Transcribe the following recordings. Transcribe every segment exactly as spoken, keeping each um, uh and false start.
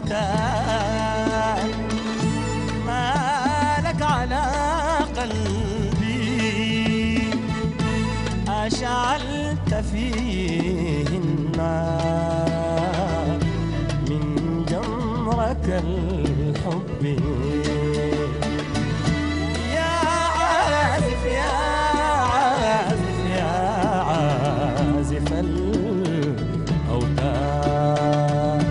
الأوتاد ما لك على قلبي أشعلت فيه النار من جمرك الحب يا عازف يا عازف يا عازف الأوتاد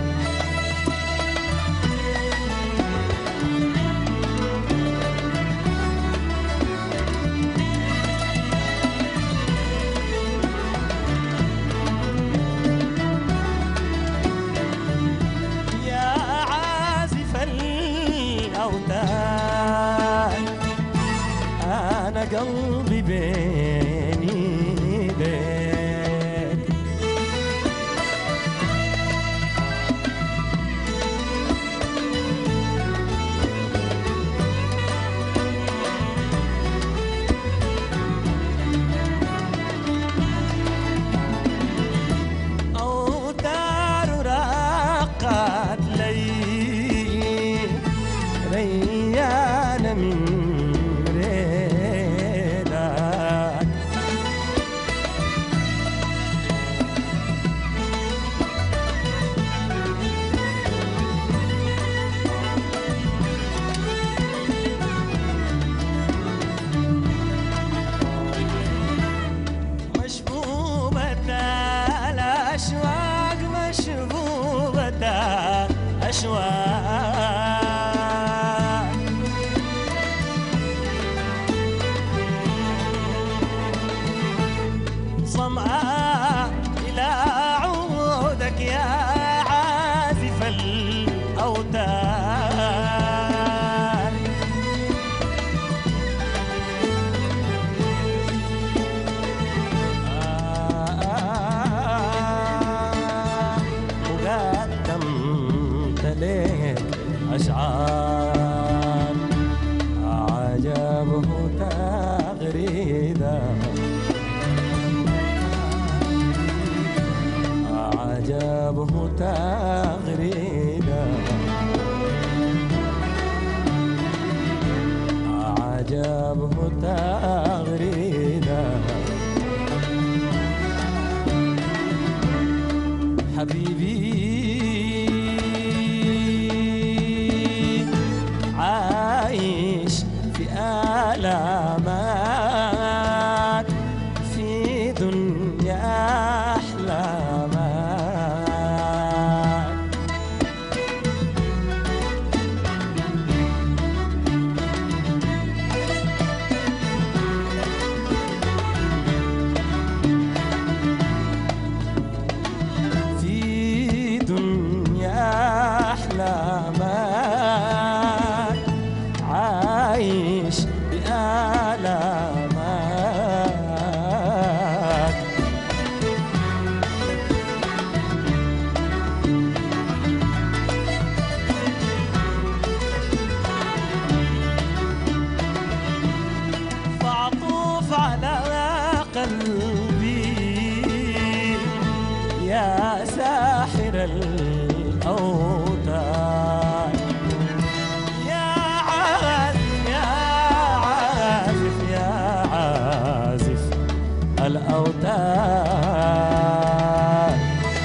أنا قلبي بين يديك أوتار راقت لي ريان من أشواق مشبوبة أشواق ظمآن إلى عودك يا عازف الأوتار أشعار عجبه تغريدا عجبه تغريدا عجبه تغريدا حبيبي عايش في آلامك في دنيا أحلامك في دنيا أحلامك عايش بآلامك فاعطف على قلبي يا ساحر الأوتاد الأوتاد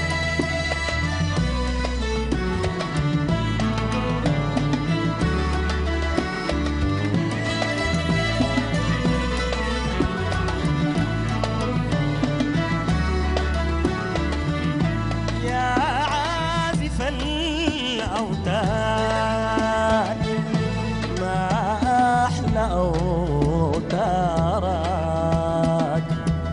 يا عازف الأوتاد ما أحلى أوتارك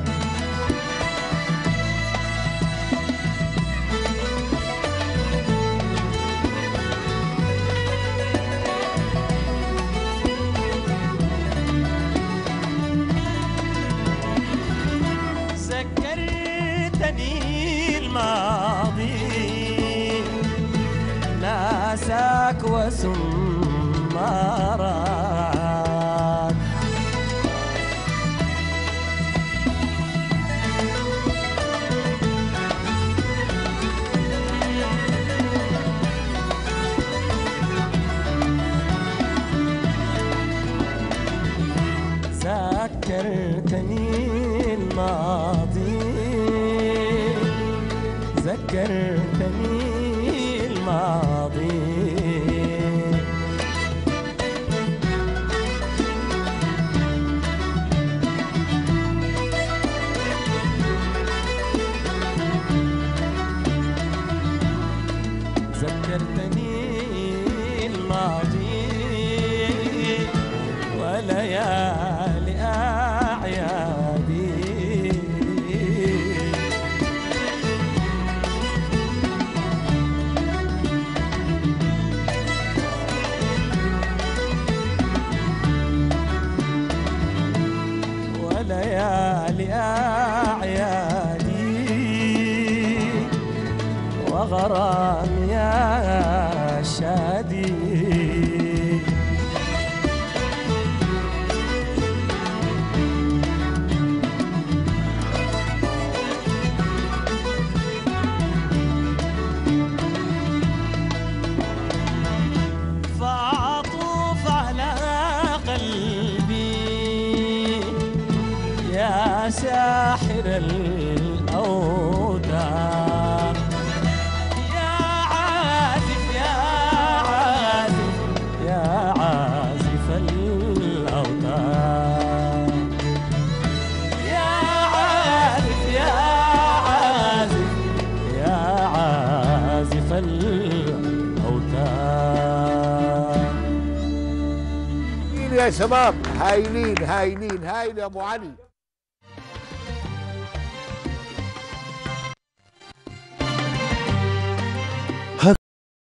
ذكرتني الماضي ناساك وسمارك ذكرتني الماضي ذكرتني الماضي وليالي أعيادي وليالي أعيادي وغرام يا شادي فأطوف على قلبي يا ساحر الأوتار يا عازف يا عازف يا عازف الأوتار يا عازف يا عازف يا عازف الأوتار. يا شباب هايلين هايلين هايل يا ابو علي.